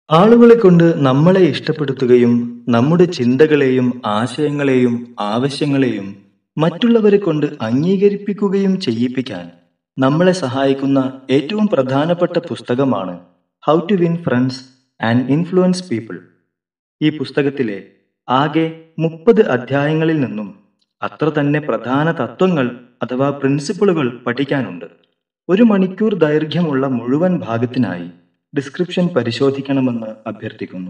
ആളുകളെ കൊണ്ട് നമ്മളെ ഇഷ്ടപ്പെടുത്തുകയും നമ്മുടെ ചിന്തകളെയും ആശയങ്ങളെയും ആവശ്യങ്ങളെയും മറ്റുള്ളവരെ കൊണ്ട് അംഗീകരിപ്പിക്കുകയും ചെയ്യിപ്പിക്കാൻ നമ്മളെ സഹായിക്കുന്ന ഏറ്റവും പ്രധാനപ്പെട്ട പുസ്തകമാണ് how to win friends and influence people. ഈ പുസ്തകത്തിലെ ആകെ 30 അധ്യായങ്ങളിൽ നിന്നും അത്ര തന്നെ പ്രധാന തത്വങ്ങൾ അഥവാ പ്രിൻസിപ്പിളുകൾ പഠിക്കാനുണ്ട്. 1 മണിക്കൂർ ദൈർഘ്യമുള്ള മുഴുവൻ ഭാഗത്തിനായി ഡിസ്ക്രിപ്ഷൻ പരിശോധിക്കണമെന്ന് അഭ്യർത്ഥിക്കുന്നു.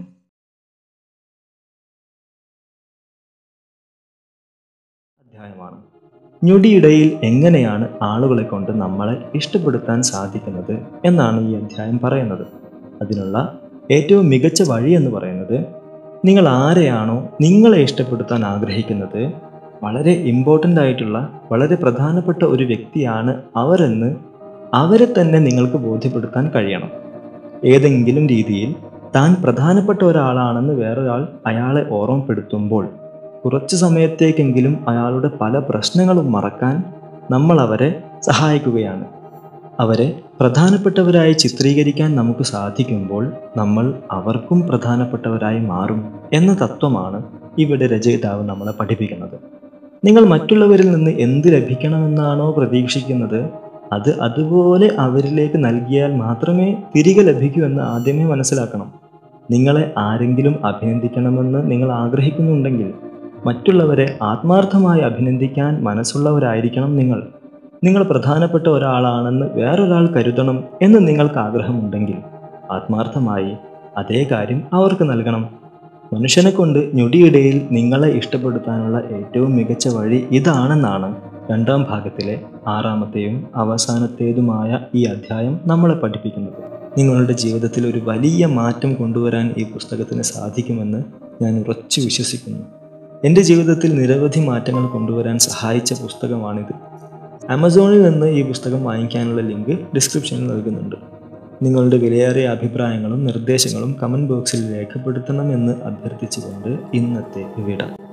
അധ്യായമാണ് ഞൊടിയിടയിൽ എങ്ങനെയാണ് ആളുകളെ കൊണ്ട് നമ്മളെ ഇഷ്ടപ്പെടുത്താൻ സാധിക്കുന്നത് എന്നാണ് ഈ അധ്യായം പറയുന്നത്. അതിനുള്ള ഏറ്റവും മികച്ച വഴി എന്ന് പറയുന്നത്, നിങ്ങൾ ആരെയാണോ നിങ്ങളെ ഇഷ്ടപ്പെടുത്താൻ ആഗ്രഹിക്കുന്നത്, വളരെ ഇമ്പോർട്ടൻ്റ് ആയിട്ടുള്ള വളരെ പ്രധാനപ്പെട്ട ഒരു വ്യക്തിയാണ് അവരെന്ന് അവരെ തന്നെ നിങ്ങൾക്ക് ബോധ്യപ്പെടുത്താൻ കഴിയണം. ഏതെങ്കിലും രീതിയിൽ താൻ പ്രധാനപ്പെട്ട ഒരാളാണെന്ന് വേറൊരാൾ അയാളെ ഓർമ്മപ്പെടുത്തുമ്പോൾ കുറച്ചു സമയത്തേക്കെങ്കിലും അയാളുടെ പല പ്രശ്നങ്ങളും മറക്കാൻ നമ്മൾ അവരെ സഹായിക്കുകയാണ്. അവരെ പ്രധാനപ്പെട്ടവരായി ചിത്രീകരിക്കാൻ നമുക്ക് സാധിക്കുമ്പോൾ നമ്മൾ അവർക്കും പ്രധാനപ്പെട്ടവരായി മാറും എന്ന തത്വമാണ് ഇവിടെ രചയിതാവ് നമ്മളെ പഠിപ്പിക്കുന്നത്. നിങ്ങൾ മറ്റുള്ളവരിൽ നിന്ന് എന്ത് ലഭിക്കണമെന്നാണോ പ്രതീക്ഷിക്കുന്നത്, അത് അതുപോലെ അവരിലേക്ക് നൽകിയാൽ മാത്രമേ തിരികെ ലഭിക്കൂ എന്ന് ആദ്യമേ മനസ്സിലാക്കണം. നിങ്ങളെ ആരെങ്കിലും അഭിനന്ദിക്കണമെന്ന് നിങ്ങൾ ആഗ്രഹിക്കുന്നുണ്ടെങ്കിൽ മറ്റുള്ളവരെ ആത്മാർത്ഥമായി അഭിനന്ദിക്കാൻ മനസ്സുള്ളവരായിരിക്കണം നിങ്ങൾ. നിങ്ങൾ പ്രധാനപ്പെട്ട ഒരാളാണെന്ന് വേറൊരാൾ കരുതണം എന്ന് നിങ്ങൾക്ക് ആഗ്രഹമുണ്ടെങ്കിൽ ആത്മാർത്ഥമായി അതേ കാര്യം അവർക്ക് നൽകണം. മനുഷ്യനെ കൊണ്ട് ഞൊടിയിടയിൽ നിങ്ങളെ ഇഷ്ടപ്പെടുത്താനുള്ള ഏറ്റവും മികച്ച വഴി ഇതാണെന്നാണ് 2ാം ഭാഗത്തിലെ 6ാമത്തെയും അവസാനത്തേതുമായ ഈ അധ്യായം നമ്മളെ പഠിപ്പിക്കുന്നത്. നിങ്ങളുടെ ജീവിതത്തിൽ ഒരു വലിയ മാറ്റം കൊണ്ടുവരാൻ ഈ പുസ്തകത്തിന് സാധിക്കുമെന്ന് ഞാൻ ഉറച്ചു വിശ്വസിക്കുന്നു. എൻ്റെ ജീവിതത്തിൽ നിരവധി മാറ്റങ്ങൾ കൊണ്ടുവരാൻ സഹായിച്ച പുസ്തകമാണിത്. ആമസോണിൽ നിന്ന് ഈ പുസ്തകം വാങ്ങിക്കാനുള്ള ലിങ്ക് ഡിസ്ക്രിപ്ഷനിൽ നൽകുന്നുണ്ട്. നിങ്ങളുടെ വിലയേറിയ അഭിപ്രായങ്ങളും നിർദ്ദേശങ്ങളും കമൻറ്റ് ബോക്സിൽ രേഖപ്പെടുത്തണമെന്ന് അഭ്യർത്ഥിച്ചുകൊണ്ട് ഇന്നത്തെ വിട.